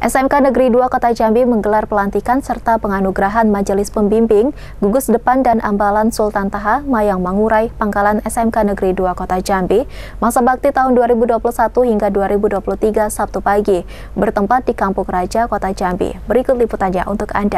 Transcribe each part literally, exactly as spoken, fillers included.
S M K Negeri dua Kota Jambi menggelar pelantikan serta penganugerahan Majelis Pembimbing Gugus Depan dan Ambalan Sultan Taha Mayang Mangurai Pangkalan S M K Negeri dua Kota Jambi masa bakti tahun dua ribu dua puluh satu hingga dua ribu dua puluh tiga Sabtu pagi bertempat di Kampung Raja Kota Jambi. Berikut liputannya untuk Anda.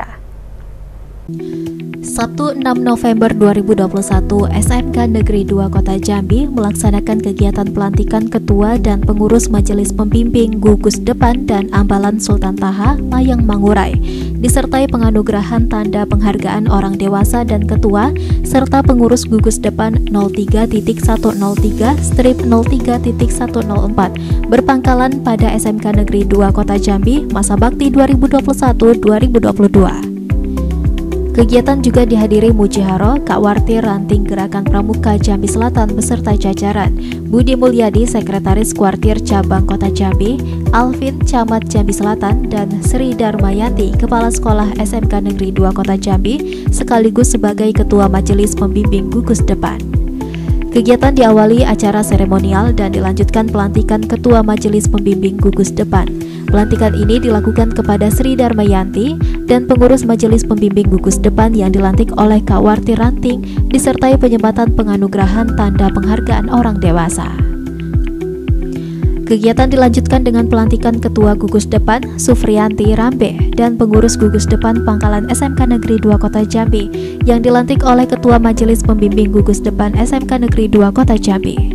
Sabtu enam November dua ribu dua puluh satu, S M K Negeri dua Kota Jambi melaksanakan kegiatan pelantikan Ketua dan Pengurus Majelis Pembimbing Gugus Depan dan Ambalan Sultan Taha Mayang Mangurai, disertai penganugerahan tanda penghargaan orang dewasa dan ketua, serta pengurus gugus depan nol tiga titik satu nol tiga nol tiga titik satu nol empat berpangkalan pada S M K Negeri dua Kota Jambi masa bakti dua ribu dua puluh satu sampai dua ribu dua puluh dua. Kegiatan juga dihadiri Mujiharo, Kak Wartir Ranting Gerakan Pramuka Jambi Selatan beserta jajaran, Budi Mulyadi Sekretaris Kuartir Cabang Kota Jambi, Alvin Camat Jambi Selatan, dan Sri Darmayanti Kepala Sekolah S M K Negeri dua Kota Jambi sekaligus sebagai Ketua Majelis Pembimbing Gugus Depan. Kegiatan diawali acara seremonial dan dilanjutkan pelantikan Ketua Majelis Pembimbing Gugus Depan. Pelantikan ini dilakukan kepada Sri Darmayanti dan pengurus Majelis Pembimbing Gugus Depan yang dilantik oleh Kak Wartir Ranting disertai penyempatan penganugerahan tanda penghargaan orang dewasa. Kegiatan dilanjutkan dengan pelantikan Ketua Gugus Depan Sufrianti Rambe dan pengurus Gugus Depan Pangkalan S M K Negeri dua Kota Jambi yang dilantik oleh Ketua Majelis Pembimbing Gugus Depan S M K Negeri dua Kota Jambi.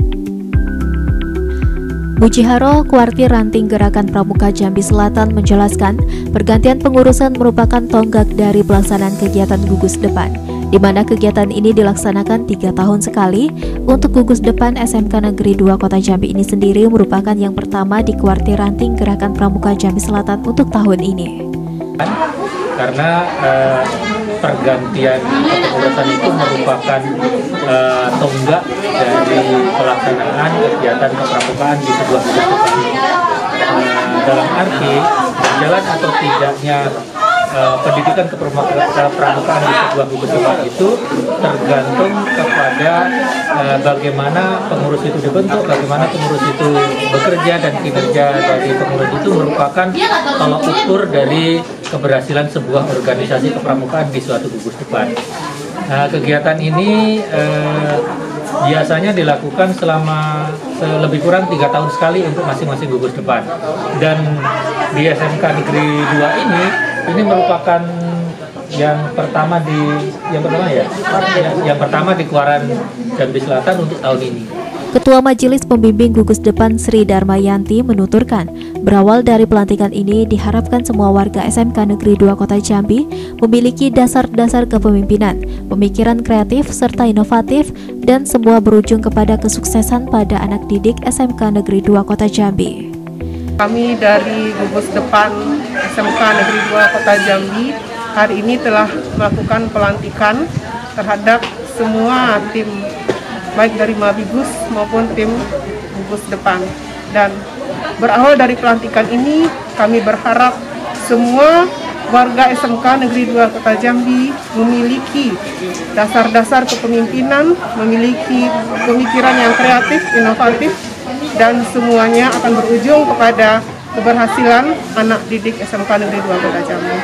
Mujiharo Kuartir Ranting Gerakan Pramuka Jambi Selatan menjelaskan, pergantian pengurusan merupakan tonggak dari pelaksanaan kegiatan gugus depan, di mana kegiatan ini dilaksanakan tiga tahun sekali. Untuk gugus depan S M K Negeri dua Kota Jambi ini sendiri merupakan yang pertama di Kuartir Ranting Gerakan Pramuka Jambi Selatan untuk tahun ini. Karena eh, pergantian kepengurusan itu merupakan eh, tonggak dari pelaksanaan kegiatan kepramukaan di sebuah gugus depan. Eh, dalam arti jalan atau tidaknya eh, pendidikan kepramukaan di sebuah gugus depan itu tergantung kepada eh, bagaimana pengurus itu dibentuk, bagaimana pengurus itu bekerja, dan kinerja dari pengurus itu merupakan tolak ukur dari keberhasilan sebuah organisasi kepramukaan di suatu gugus depan. Nah, kegiatan ini eh, biasanya dilakukan selama lebih kurang tiga tahun sekali untuk masing-masing gugus depan. Dan di S M K Negeri dua ini, ini merupakan yang pertama di yang pertama ya, yang, yang pertama di Kuaran Jambi Selatan untuk tahun ini. Ketua Majelis Pembimbing Gugus Depan Sri Darmayanti menuturkan, berawal dari pelantikan ini diharapkan semua warga S M K Negeri dua Kota Jambi memiliki dasar-dasar kepemimpinan, pemikiran kreatif serta inovatif, dan semua berujung kepada kesuksesan pada anak didik S M K Negeri dua Kota Jambi. Kami dari Gugus Depan S M K Negeri dua Kota Jambi hari ini telah melakukan pelantikan terhadap semua tim, baik dari Mabigus maupun tim gugus depan. Dan berawal dari pelantikan ini, kami berharap semua warga S M K Negeri dua Kota Jambi memiliki dasar-dasar kepemimpinan, memiliki pemikiran yang kreatif, inovatif, dan semuanya akan berujung kepada keberhasilan anak didik S M K Negeri dua Kota Jambi.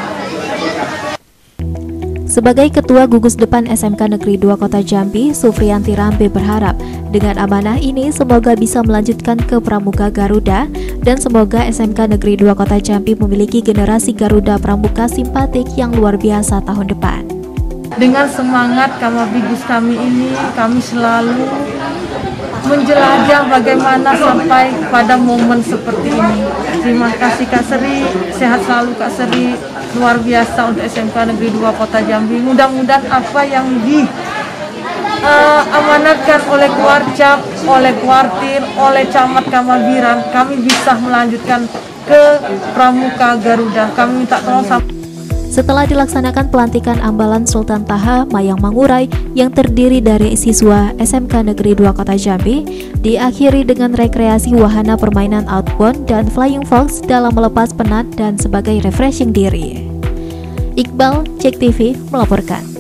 Sebagai Ketua Gugus Depan S M K Negeri dua Kota Jambi, Sufrianti Rambe berharap dengan amanah ini semoga bisa melanjutkan ke Pramuka Garuda dan semoga S M K Negeri dua Kota Jambi memiliki generasi Garuda Pramuka simpatik yang luar biasa tahun depan. Dengan semangat Kamabigus kami ini, kami selalu menjelajah bagaimana sampai pada momen seperti ini. Terima kasih Kak Sri, sehat selalu Kak Sri, luar biasa untuk S M K Negeri dua Kota Jambi. Mudah-mudahan apa yang di uh, amanatkan oleh Kuarcap, oleh Kuartir, oleh Camat Kamabiran, kami bisa melanjutkan ke Pramuka Garuda. Kami minta tolong sampai. Setelah dilaksanakan pelantikan Ambalan Sultan Taha Mayang Mangurai yang terdiri dari siswa S M K Negeri dua Kota Jambi, diakhiri dengan rekreasi wahana permainan outbound dan flying fox dalam melepas penat dan sebagai refreshing diri. Iqbal, Cek T V melaporkan.